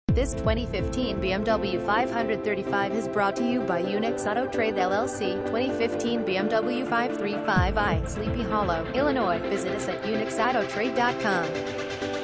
This 2015 BMW 535 is brought to you by Unix Auto Trade LLC. 2015 BMW 535i, Sleepy Hollow, Illinois. Visit us at unixautotrade.com.